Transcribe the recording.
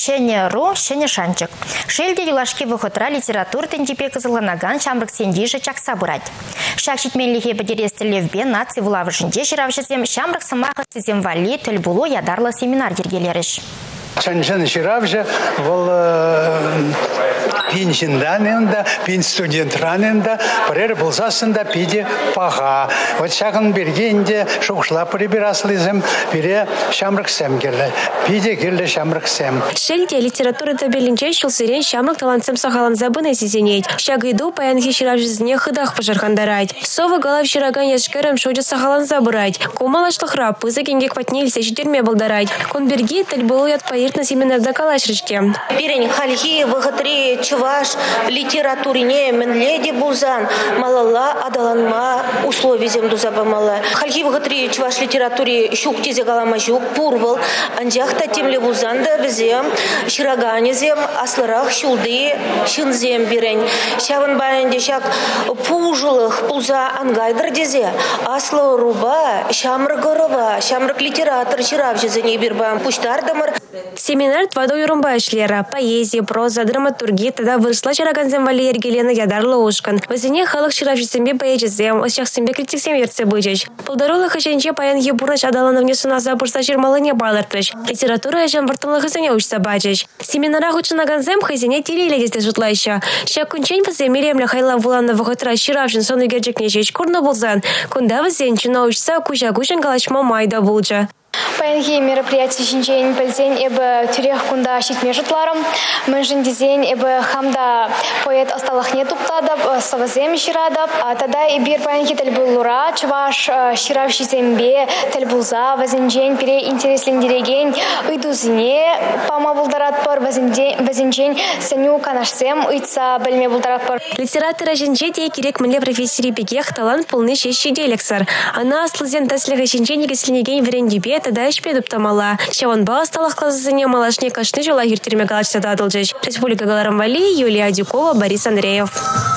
шене ру, шене шанчык. Шельде юлашки выходра литератур тенчепе кызыланаган шамрык сендиже чакса бурать. Шак шитменлихе бедерестелевбе наци вулавышынде жиравшызем шамрык сымаха сызем вали тіл булу ядарлы семинар дергелеріш. Чанжан жиравжа вол пенсинданында, пен студентранында, бірер болсасында пиде паға. Вот шағын бергенде шоқшыла прибираслызым, бире шамрык сәм келі. Пиде келі шамрык сәм. Шельде литературы табелінче шылсырен шамрык талантсым сахалан забыны сезенейд. Шагыйду паянхи ширавжызне хыдах пожархандарайд. Совы голов шираган яшкерем шоджа сахалан забырайд. Кумалашлыхра пызы кенгек патнелься житерме болдарайд. Конберги тіл болу ят на семинарда калашричке. Пирень хальхи выготри чуваш литературине мен леди бузан малала адаланма условий земду забамала. Хальхи выготри чуваш литературе щук тезе галамажук пурвал анжахта темле бузанда безем шираганезем асларах щулды шинзем бирень. Шаван баянде шак пужулых пуза ангайдр дезе асло руба шамрыгорова шамрык литератор ширавжезене бирбам пуштардамыр. Семинар твадо юрумба ишлера, поэзия, проза, драматургия, тогда выросла чараганзем вали Ергелена ядарлы ушкан. Возине халык ширавшисембе поэзиям, осяхсембе критиксем верце бычыч. Полдоролы хаченче паян ебурнач адалана внесуна запурса чермалыне балартрыч. Литература ежем вартынлы хызене учса бачыч. Семинара хучынаганзем хызене тиреле десте жутлайща. Ща кунчень поземелем ляхайла вулана вахотра ширавшин сону герджик нечеч курна булзан. Кунда возенчу научса куча-кучан галачма майда булджа. Паянхи мероприятие шинчейн пельзень эбе тюрех кунда щитме жутларым. Мэнжин дизень эбе хамда поэт осталых не туптадап, савазем ширадап. Тогда и бир паянхи тель был лура, чуваш ширавши зембе, тель булза, вазинчень пере интереслендереген, уйдузине пама булдарат пар, вазинчень сеню канашсем, уйца бельме булдарат пар. Литература женчете керек мле профессори бегех талант полный шещи делексар. Она слызен таслиха шинчени кесленеген врендибе, тогда ишпедуп тамала. Шаван ба осталых классазане малашне кашны жила юртерме галачта дадылжыч. Республика Галарамвали, Юлия Дюкова, Борис Андреев.